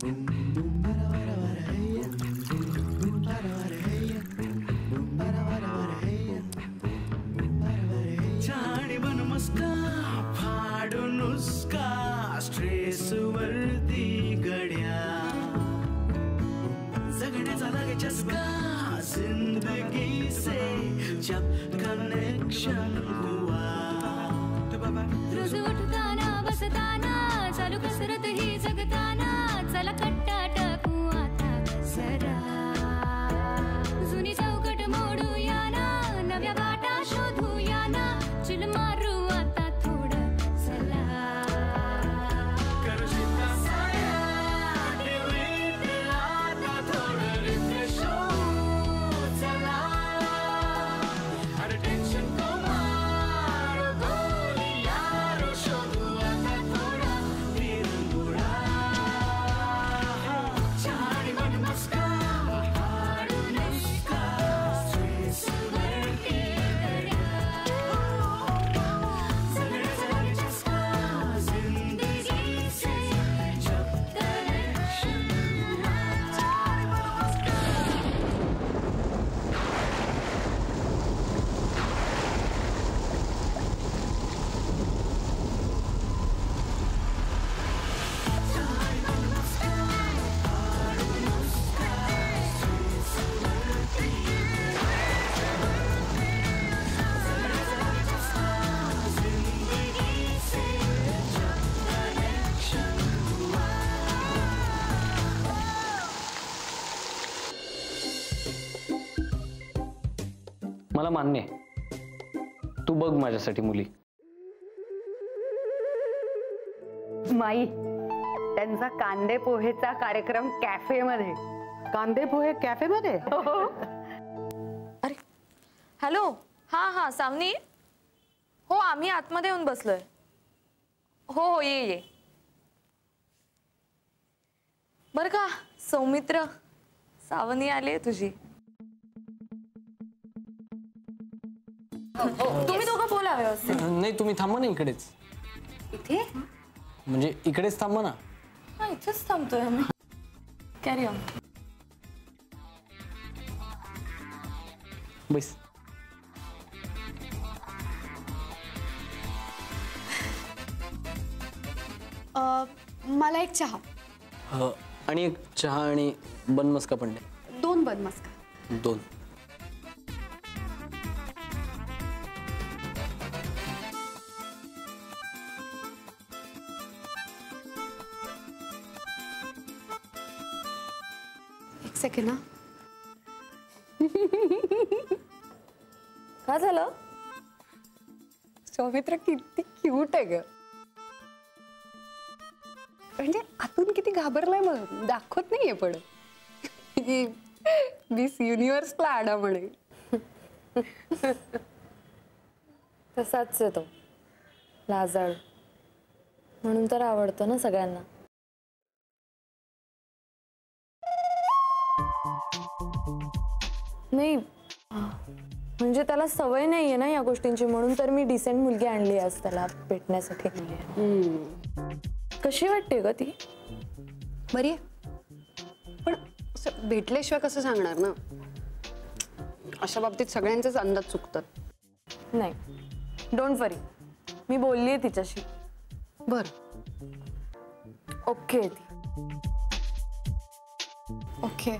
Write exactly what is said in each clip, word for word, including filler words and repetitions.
छाणी बन मस्का फाडून उसका स्ट्रेस वरती गड्या जगण्याचा लागे चस्का जिंदगी से जब कनेक्शन हुआ रोज उठताना बसताना चालू कसरत ही जगताना चला कट्टा टाकू आता जरा जुनी चौकट मोडूया ना नव्या वाटा शोधूया ना चिल मारू आता थोडं चला करशील साया डिलीट आता थोडं रिफ्रेश चला अरे टेन्शन को मार गोली यारो शोधू आता थोडा विरंगुळा छाणी बन मस्का फाडून उसका स्ट्रेस वरती गड्या सगळ्याचा लागे चस्का जिंदगी से जब कनेक्शन हुआ मला मान्य आहे, तू बघ माझ्यासाठी मुली. माई त्यांचा कांदे पोहेचा कार्यक्रम कॅफे मध्ये. कांदे पोहे कॅफे मध्ये? अरे हॅलो, हा हा सावनी. हो आम्ही आतमध्ये येऊन बसलोय. हो हो ये ये. बर का सौमित्र, सावनी आली तुझी. तुम्ही दोघं बोला व्यवस्थित. नाही तुम्ही थांबा ना इकडेच. इथे म्हणजे इकडेच थांबा ना. हा इथेच थांबतोय आम्ही. Carry on. बस. मला एक चहा. अ, आणि एक चहा आणि बन मस्का पण द्या. दोन बन मस्का. दोन. एक सेकंड ना. काय झालं? सौमित्र किती क्यूट आहे ग. म्हणजे आतून किती घाबरलाय मग दाखवत नाहीये पण. मिस युनिव्हर्सला आडा म्हणे. तसाच आहे तो लाजाळ. म्हणून तर आवडतो ना सगळ्यांना. नाही म्हणजे त्याला सवय नाहीये ना या गोष्टींची, म्हणून तर मी डिसेंट मुलगी आणली आज त्याला भेटण्यासाठी. कशी वाटते ग ती? बरी आहे, पण भेटल्याशिवाय कसं सांगणार ना. अशा बाबतीत सगळ्यांचेच अंदाज चुकतात. नाही डोंट वरी, मी बोललीये तिच्याशी. बर ओके ती. ओके.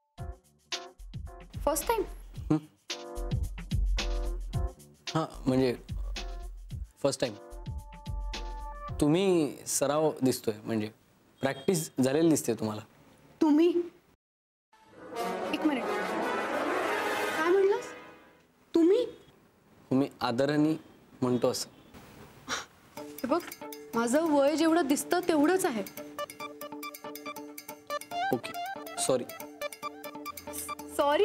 First time? हां म्हणजे फर्स्ट टाइम. तुम्ही सराव दिसतोय, म्हणजे प्रॅक्टिस झालेली दिसते तुम्हाला. तुम्ही एक मिनिट काय म्हणलास? तुम्ही? तुम्ही आदराने म्हणतो असं. हे बघ माझं वय जेवढं दिसतं तेवढंच आहे. Okay sorry. Sorry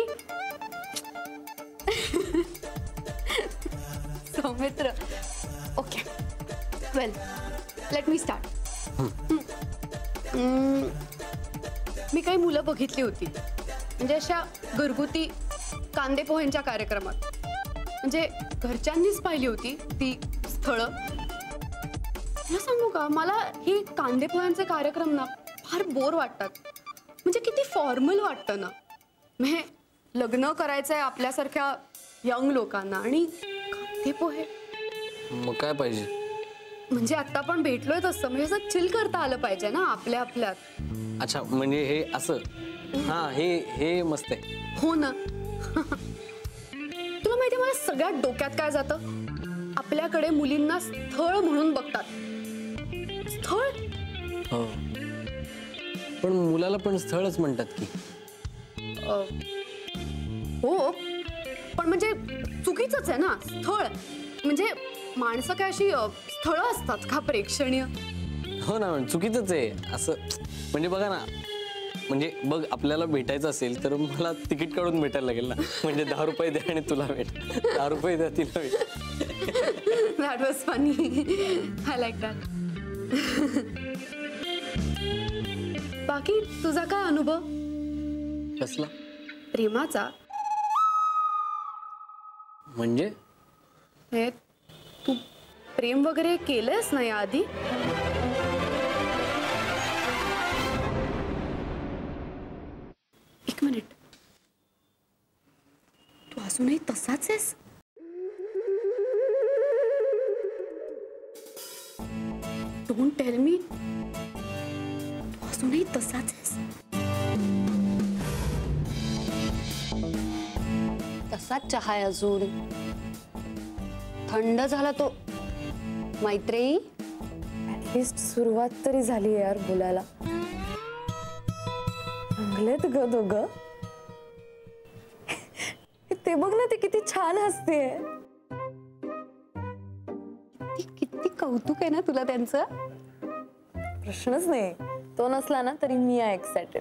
Saumitra. Okay well let me start. मी काही मुलं बघितली होती, म्हणजे अशा घरगुती कांदे पोह्यांच्या कार्यक्रमात. म्हणजे घरच्यांनीच पाहिली होती ती स्थळं. मला सांगू का, मला ही कांदे पोह्यांचे कार्यक्रम ना फार बोर वाटतात. म्हणजे किती फॉर्मल वाटतं ना. म्हणजे लग्न करायचंय आपल्यासारख्या यंग लोकांना आणि कांदे पोहे. मग काय पाहिजे? म्हणजे आता आपण भेटलोय तसं म्हणजे असं चिल करता आलं पाहिजे ना आपल्या आपल्यात. अच्छा म्हणजे हे असं. हा हे हे मस्त आहे. हो ना. तुला माहितीये मला सगळ्यात डोक्यात काय जातं? आपल्याकडे मुलींना स्थळ म्हणून बघतात. स्थळ? हो पण मुलाला पण स्थळच म्हणतात की. अ, हो पण म्हणजे चुकीचंच आहे ना. स्थळ म्हणजे माणसं काय अशी अ, स्थळं असतात का प्रेक्षणीय? हो ना चुकीचंच आहे असं. म्हणजे बघा ना म्हणजे बघ आपल्याला भेटायचं असेल तर मला तिकीट काढून भेटायला लागेल ना. म्हणजे दहा रुपये द्या आणि तुला भेट. दहा रुपये द्या तिला भेट. That was funny. I like that. बाकी तुझा काय अनुभव कसला? प्रेमाचा? म्हणजे हे तू प्रेम वगैरे केलंयस ना याआधी? एक मिनिट, तू अजूनही तसाच आहेस? Don't tell me. तू अजूनही तसाच आहेस? तसाच चहा आहे अजून. थंड झाला तो. मैत्रेयी ऍटलिस्ट सुरुवात तरी झाली यार बोलायला. चांगलेत ग दोघं. ते बघ ना, ते किती छान हसते. किती कौतुक आहे ना तुला त्यांचं. प्रश्नच नाही. तो नसला ना तरी मी आहे एक्सायटेड.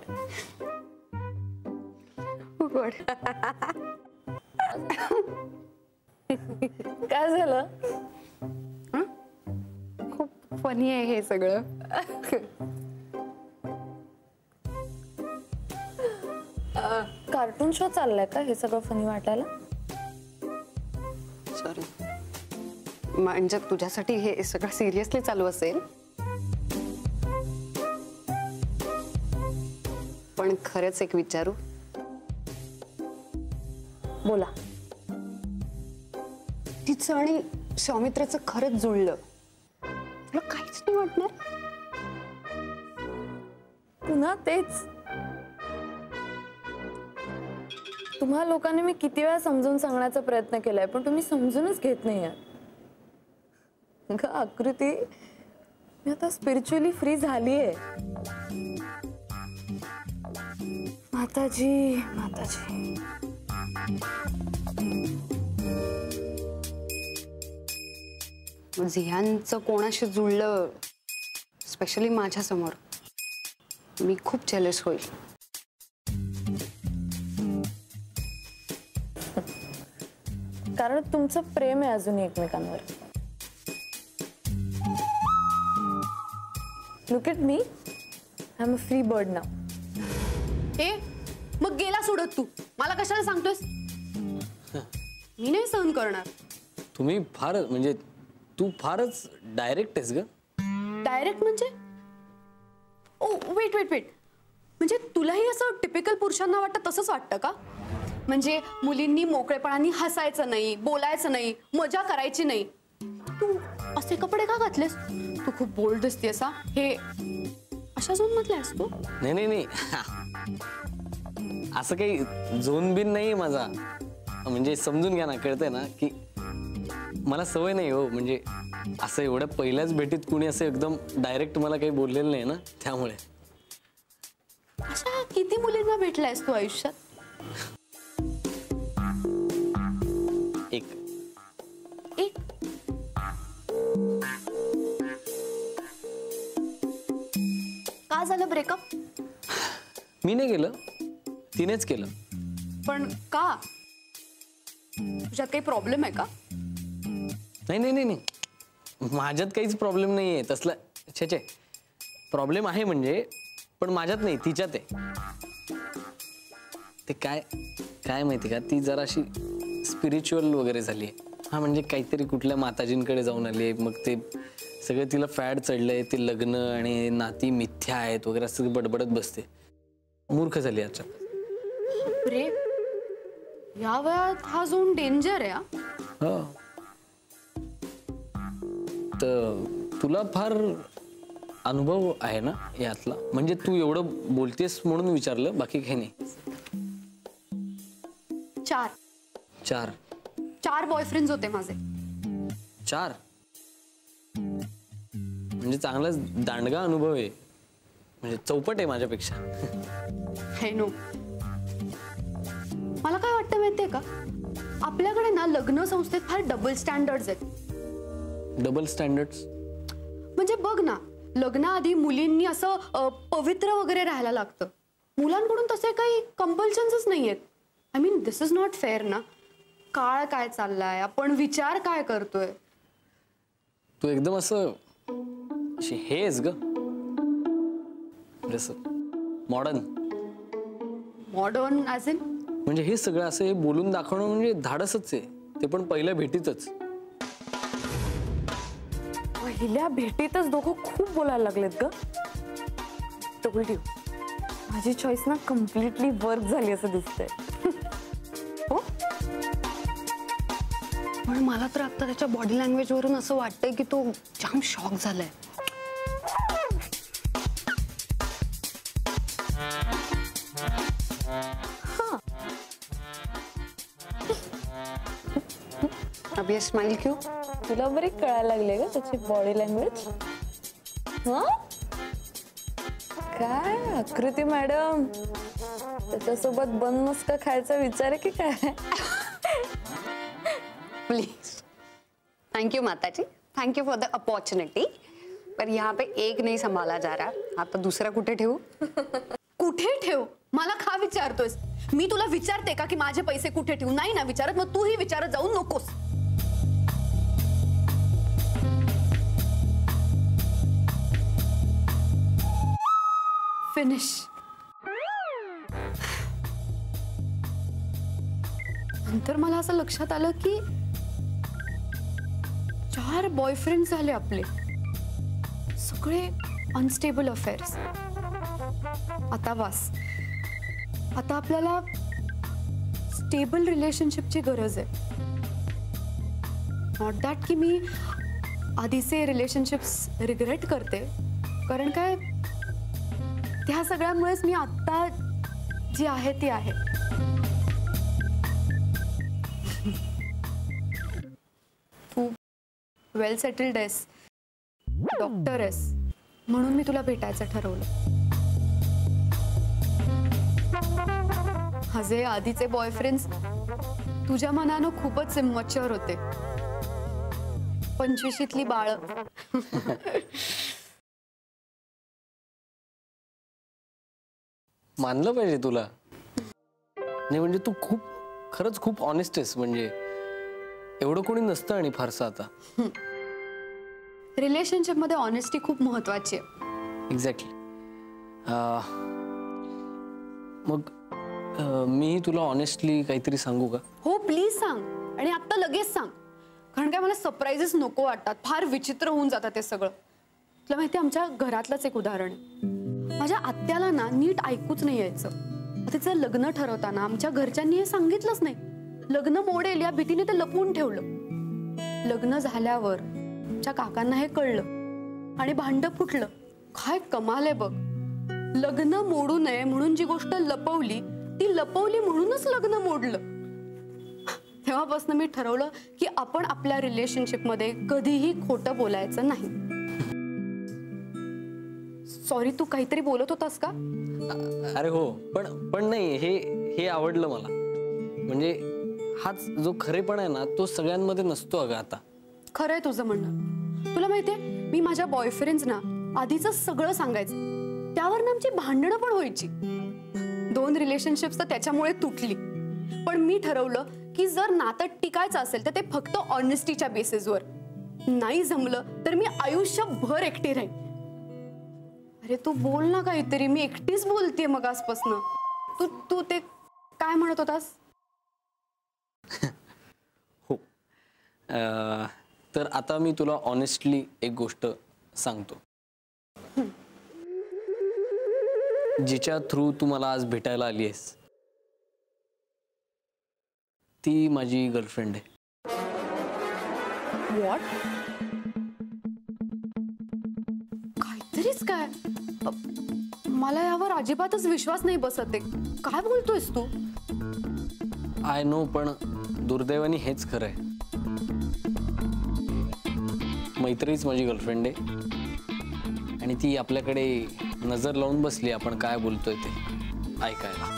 काय झालं? खूप फनी आहे हे सगळं. कार्टून शो चाललाय का हे सगळं फनी वाटायला? सॉरी. म्हणजे तुझ्यासाठी हे सगळं सिरियसली चालू असेल पण खरंच एक विचारू? बोला. तिचं आणि सौमित्राचं खरंच जुळलं. तुला काहीच नाही वाटणार? पुन्हा तेच. तुम्हा लोकांनी मी किती वेळा समजून सांगण्याचा प्रयत्न केलाय पण तुम्ही समजूनच घेत नाही आहात. आकृती, मी आता स्पिरिच्युअली फ्री झालीये. माताजी माताजी. झियांचं कोणाशी जुळलं, स्पेशली माझ्या समोर, मी खूप जेलस होईल. कारण तुमचं प्रेम आहे अजून एकमेकांवर. Look at me, I am a free bird now. ए मग गेला सोडत तू. मला कशाला सांगतोयस? मी नाही सहन करणार. तुम्ही फारच म्हणजे तू फारच डायरेक्ट आहेस ग. डायरेक्ट म्हणजे? ओ वेट वेट वेट म्हणजे तुलाही असं टिपिकल पुरुषांना वाटतं तसंच वाटतं का? म्हणजे मुलींनी मोकळेपणाने हसायचं नाही, बोलायचं नाही, मजा करायची नाही. तू असे कपडे का घातलेस? तू खूप बोल्ड दिसते असा. हे अशा झोन मधला आहेस तू? नाही नाही नाही असं काही झोन बिन नाही माझा. म्हणजे समजून घ्या ना, कळतंय ना की मला सवय नाही हो. म्हणजे असं एवढ्या पहिल्याच भेटीत कुणी असं एकदम डायरेक्ट मला काही बोललेलं नाही ना, त्यामुळे. अशा किती मुलींना भेटलायस तू आयुष्यात? एक एक. का झालं ब्रेकअप? मी नाही केलं, तिनेच केलं. पण का? तुझ्यात काही प्रॉब्लेम आहे का? नाही नाही नाही नाही माझ्यात काहीच प्रॉब्लेम नाही आहे तसला. छे छे प्रॉब्लेम आहे म्हणजे, पण माझ्यात नाही, तिच्यात आहे. ते काय काय माहिती का, ती जराशी स्पिरिच्युअल वगैरे झाली आहे. हा म्हणजे काहीतरी कुठल्या माताजींकडे जाऊन आली आहे, मग ते सगळं तिला फॅड चढलंय, ते लग्न आणि नाती मिथ्या आहेत वगैरे असं बडबडत बसते. मूर्ख झाली याच्यात. रे या वयात हा झोन डेंजर आहे. हा हो. तर तुला फार अनुभव आहे ना यातला, म्हणजे तू एवढं बोलतेस म्हणून विचारलं, बाकी काही नाही. चार चार चार बॉयफ्रेंड होते माझे. चार म्हणजे चांगलाच दांडगा अनुभव आहे, म्हणजे चौपट आहे माझ्यापेक्षा. हे नो, मला काय वाटतं माहितीये का, आपल्याकडे ना लग्न संस्थेत फार डबल स्टँडर्ड्स आहेत. डबल स्टँडर्ड्स म्हणजे बघ ना, लग्नाआधी मुलींनी असं अ, पवित्र वगैरे राहायला लागतं. मुलांकडून तसे काही कंपल्शन्सच नाहीयेत. I mean this is not fair ना. काळ काय चाललाय, आपण विचार काय करतोय. तू एकदम असं अशी हेच ग, जसं मॉडर्न. मॉडर्न ॲज इन म्हणजे हे सगळं असं हे बोलून दाखवणं म्हणजे धाडसच आहे, ते पण पहिल्या भेटीतच. पहिल्या भेटीतच दोघं खूप बोलायला लागलेत ग. टोल्ड यू, माझी चॉईस ना कम्प्लिटली वर्क झाली असं दिसतंय. हो, पण मला तर आता त्याच्या बॉडी लँग्वेज वरून असं वाटतंय की तो जाम शॉक झालाय. अब ये स्माइल क्यों? तुला बरी कळायला लागले का त्याची बॉडी लँग्वेज? हा काय आकृती मॅडम, त्याच्यासोबत बन मस्का खायचा विचार आहे की काय? Please, thank you Mata ji, thank you for the opportunity. पर यहाँ पे एक नहीं संभाला जा रहा, आता दुसरा कुठे ठेवू? कुठे ठेवू? मला का विचारतोयस? मी तुला विचारते का की माझे पैसे कुठे ठेवू? नाही ना विचारत, मग तूही विचारत जाऊ नकोस. फिनिश. नंतर मला असं लक्षात आलं की चार बॉयफ्रेंड झाले आपले, सगळे अनस्टेबल अफेअर्स. आता बस, आता आपल्याला स्टेबल रिलेशनशिपची गरज आहे. नॉट दॅट की मी आधीचे रिलेशनशिप्स रिग्रेट करते, कारण काय त्या सगळ्यामुळेच मी आता जी आहे ती आहे. तू वेल सेटल्ड आहेस, डॉक्टर आहेस, म्हणून मी तुला भेटायचं ठरवलं. माझे आधीचे बॉयफ्रेंड्स तुझ्या मनानं खूपच इमॅच्युअर होते, पंचवीशीतली बाळ. मानलं पाहिजे तुला. नाही म्हणजे तू खूप खरंच खूप ऑनेस्ट आहेस, म्हणजे एवढं कोणी नसतं आणि फारसं आता. रिलेशनशिप मध्ये ऑनेस्टी खूप महत्वाची आहे. एक्झॅक्टली. मग मी तुला ऑनेस्टली काहीतरी सांगू का? हो प्लीज सांग, आणि आता लगेच सांग, कारण काय मला सरप्राइजेस नको वाटतात. फार विचित्र होऊन जातात ते सगळं. तुला माहिती, आमच्या घरातलंच एक उदाहरण आहे. माझ्या आत्याला ना नीट ऐकूच नाही यायचं. तिचं लग्न ठरवताना आमच्या घरच्यांनी हे सांगितलंच नाही. लग्न मोडेल या भीतीने ते लपवून ठेवलं. लग्न झाल्यावर आमच्या काकांना हे कळलं आणि भांडं फुटलं. काय कमाल आहे बघ. लग्न मोडू नये म्हणून जी गोष्ट लपवली ती लपवली म्हणूनच लग्न मोडलं. तेव्हापासून मी ठरवलं की आपण आपल्या रिलेशनशिप मध्ये कधीही खोटं बोलायचं नाही. सॉरी, तू काहीतरी बोलत होतास का? अरे हो, पण पण नाही, हे हे आवडलं मला. म्हणजे हाच जो खरेपण आहे ना, तो सगळ्यांमध्ये नसतो अगं आता. खरंय तुझं म्हणणं. तुला माहितीये, मी माझ्या बॉयफ्रेंड्सना आधीच सगळं सांगायचं. त्यावर ना आमची भांडणं पण व्हायची. दोन रिलेशनशिप्स तर त्याच्यामुळे तुटली. पण मी ठरवलं की जर नातं टिकायचं असेल तर ते फक्त ऑनेस्टीच्या बेसिसवर. नाही जमलं तर मी आयुष्यभर एकटी राहीन. अरे तू बोल ना काहीतरी, मी एकटीच बोलतेय मग आजपासनं. तू तू ते काय म्हणत होतास? हो, तर आता मी तुला ऑनेस्टली एक गोष्ट सांगतो. जिच्या थ्रू तू मला आज भेटायला आली आहेस ती माझी गर्लफ्रेंड आहे. व्हॉट? काहीतरीच काय? अ, मला यावर अजिबातच विश्वास नाही बसत आहे. काय बोलतोयस तू? आय नो, पण दुर्दैवाने हेच खरं आहे. मैत्रीच माझी गर्लफ्रेंड आहे आणि ती आपल्याकडे नजर लावून बसली आपण काय बोलतोय ते ऐकायला.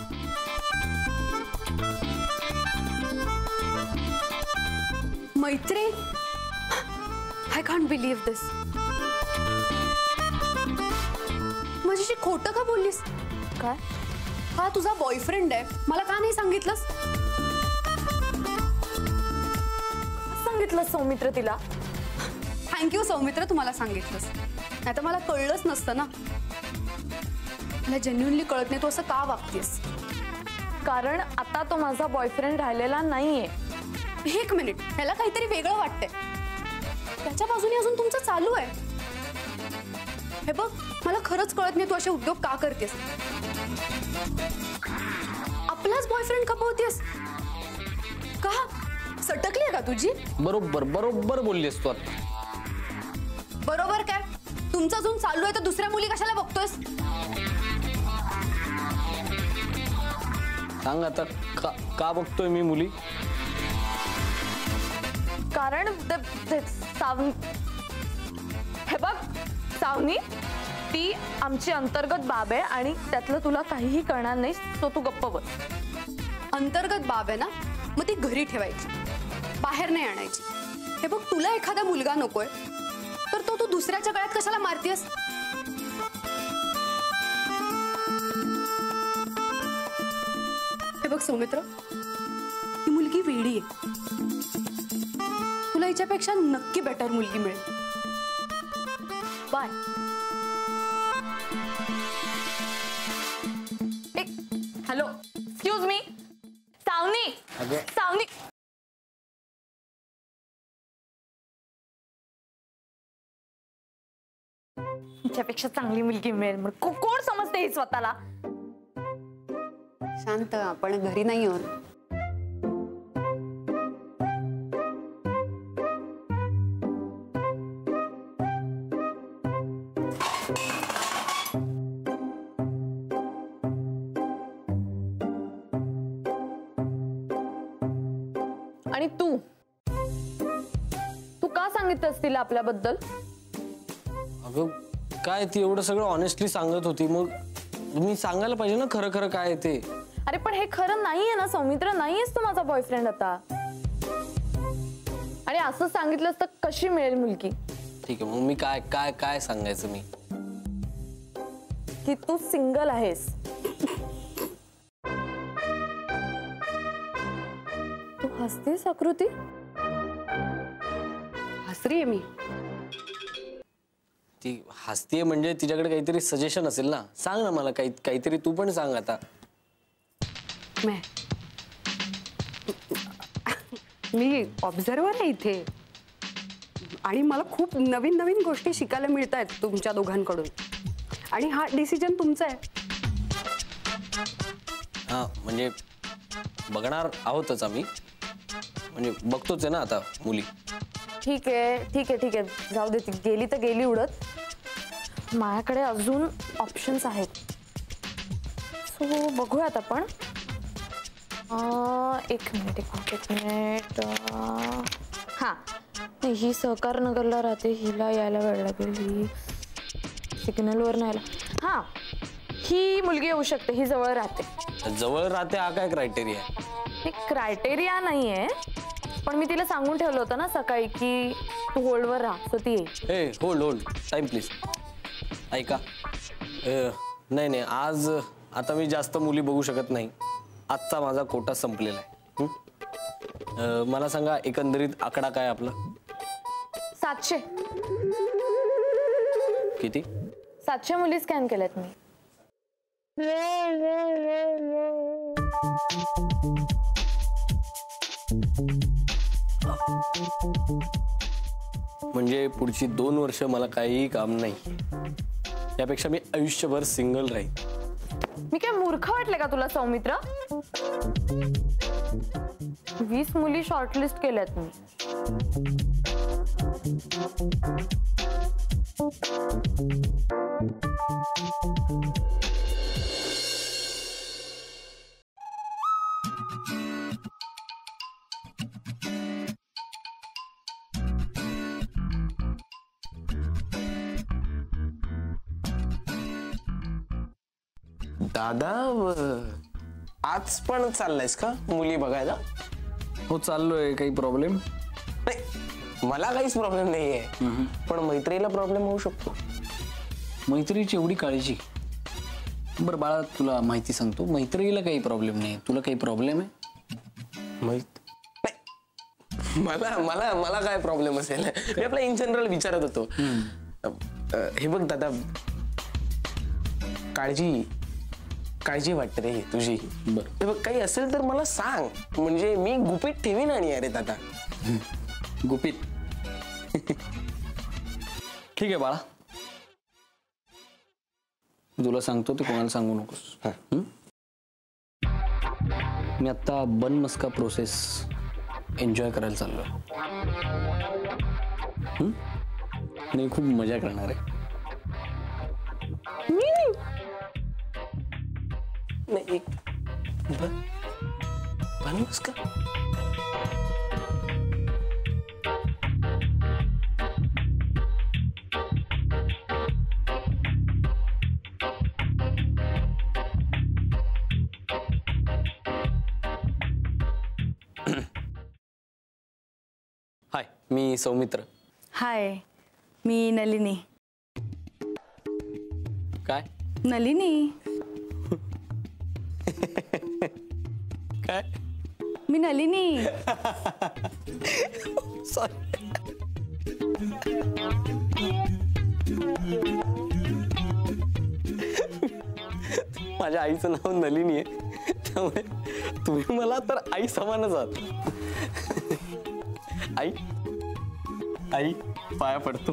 मैत्री? I can't believe this. माझ्याशी खोटं का बोललीस? काय हा तुझा बॉयफ्रेंड आहे, मला का नाही सांगितलंस? सांगितलं सौमित्र तिला? थँक्यू सौमित्र, तुम्हाला सांगितलंस. नाही तर मला कळलंच नसतं ना. मला जेन्युइनली कळत नाही तू असं का वागतेस. कारण आता तो माझा बॉयफ्रेंड राहिलेला नाहीये. एक मिनिट, ह्याला काहीतरी वेगळं वाटतंय. त्याच्या बाजूने अजून तुमचं चालू आहे. हे बघ, मला खरंच कळत नाही तू असे उद्योग का करतेस. आपलाच बॉयफ्रेंड खपवतेस का? सटकली आहे का तुझी? बरोबर बरोबर बोललीस तू आता. बरोबर काय? तुमचं अजून चालू आहे तर दुसऱ्या मुली कशाला बघतोयस? सांग आता का का बघतोय मी मुली? कारण ते- ते सावनी, हे बघ सावनी, ती आमची अंतर्गत बाब आहे आणि त्यातलं तुला काहीही कळणार नाही. तो तू गप्प बस. अंतर्गत बाब आहे ना, मग ती घरी ठेवायची, बाहेर नाही आणायची. हे बघ, तुला एखादा मुलगा नकोय तर तो तू दुसऱ्याच्या गळ्यात कशाला मारतेस? हे बघ सौमित्र, ही मुलगी वेडी आहे. तुला हिच्यापेक्षा नक्की बेटर मुलगी मिळेल. बाय. एक हॅलो, एक्सक्यूज मी, सावनी, अगं. सावनी. हिच्यापेक्षा चांगली मुलगी मिळेल म्हणून को- कोण समजते ही स्वतःला? शांत, आपण घरी नाही आहोत. आणि तू तू का सांगितलंस तिला आपल्याबद्दल? अगं काय ती एवढं सगळं ऑनेस्टली सांगत होती, मग मी सांगायला पाहिजे ना खरं खरं काय आहे ते. अरे पण हे खरं नाहीये ना सौमित्र, नाहीयेस तू माझा बॉयफ्रेंड आता. आणि असं सांगितलंस तर कशी मिळेल मुलगी? ठीक आहे, मग मी काय काय काय सांगायचं मी? की तू सिंगल आहेस. तू हसतेस आकृती? हसरी आहे मी. ती हसतीये म्हणजे तिच्याकडे काहीतरी सजेशन असेल ना. सांग ना मला काही काहीतरी तू पण सांग आता. मैं मी ऑब्झर्वर आहे इथे आणि मला खूप नवीन नवीन गोष्टी शिकायला मिळत आहेत तुमच्या दोघांकडून. आणि हा डिसिजन तुमचा आहे. हा म्हणजे बघणार आहोतच आम्ही, म्हणजे बघतोच आहे ना आता मुली. ठीक आहे ठीक आहे ठीक आहे, जाऊ दे, ती गेली तर गेली उडत. माझ्याकडे अजून ऑप्शन्स आहेत, सो बघूयात आपण. अं, एक मिनिट एक मिनिट एक मिनिट अं, हां नाही, ही सहकार नगरला राहते, हिला यायला वेळ लागेल. ही सिग्नलवर नाही आला. हां, ही मुलगी येऊ शकते, ही जवळ राहते. जवळ राहते हा काय क्रायटेरिया आहे? हे क्रायटेरिया नाही आहे, पण मी तिला सांगून ठेवलं होतं ना सकाळी की तू होल्डवर राहा, सो ती येईल. ए होल्ड होल्ड टाइम प्लीज. ऐका, अ, नाही नाही आज आता मी जास्त मुली बघू शकत नाही. आजचा माझा कोटा संपलेला आहे. हं? अ, मला सांगा एकंदरीत आकडा काय आपला? सातशे. किती? सातशे मुली स्कॅन केल्यात मी. म्हणजे पुढची दोन वर्ष मला काहीही काम नाही. यापेक्षा मी आयुष्यभर सिंगल राहील. मी काय मूर्ख वाटले का तुला सौमित्र? वीस मुली शॉर्टलिस्ट केल्यात मी. दादा आज पण चाललायस का मुली बघायला? हो चाललोय. काही प्रॉब्लेम नाही, मला काहीच प्रॉब्लेम नाहीये, पण मैत्रीला प्रॉब्लेम होऊ शकतो. मैत्रीची एवढी काळजी? बरं बाळा, तुला माहिती सांगतो, मैत्रीला काही प्रॉब्लेम नाही. तुला काही प्रॉब्लेम आहे? माहित नाही. मला मला मला काय प्रॉब्लेम असेल? मी आपला इन जनरल विचारत होतो. हे बघ दादा, काळजी काळजी वाटते रे तुझी. बरं. हे बघ, काही असेल तर मला सांग, म्हणजे मी गुपित ठेवीन. आणि अरे दादा, गुपित? ठीक आहे बाळा, तुला सांगतो ते कोणाला सांगू नकोस. हं? मी आता बन मस्का प्रोसेस एन्जॉय करायला चाललोय. हं? आणि खूप मजा करणार आहे. नाही, एक बन बनवूस का? हाय, मी सौमित्र. हाय, मी नलिनी. काय नलिनी? काय? मी नलिनी. सॉरी. माझ्या आईचं नाव नलिनी आहे, त्यामुळे तुम्ही मला तर आई समानच आहात. आई आई पाया पडतो.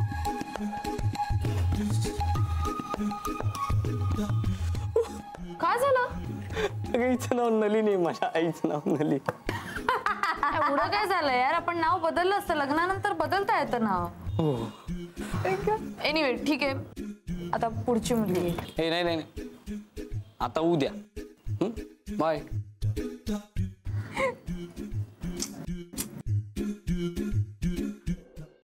काय झालं? अगं, हिचं नाव नलिनी आहे, माझ्या आईचं नाव नलिनी. एवढं काय झालं यार? आपण नाव बदललं असतं, लग्नानंतर बदलता येतं नाव. एनिवे ठीक आहे, आता पुढची मुलगी. हे नाही नाही नाही, आता उद्या. बाय.